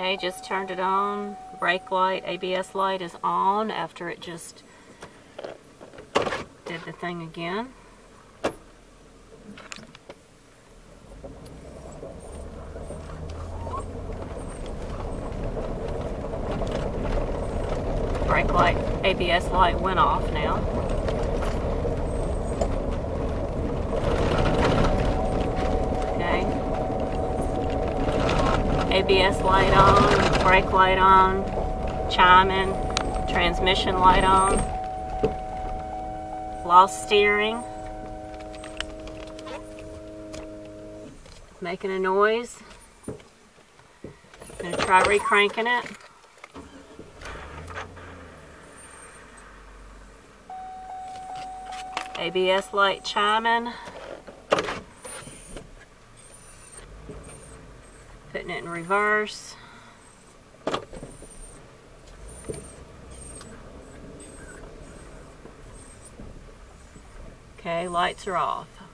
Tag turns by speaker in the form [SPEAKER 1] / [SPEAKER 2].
[SPEAKER 1] Okay, just turned it on. Brake light, ABS light is on after it just did the thing again. Brake light, ABS light went off now. Okay. ABS light on, brake light on, chiming, transmission light on, lost steering, making a noise. I'm going to try re-cranking it. ABS light chiming. Putting it in reverse. Okay, lights are off.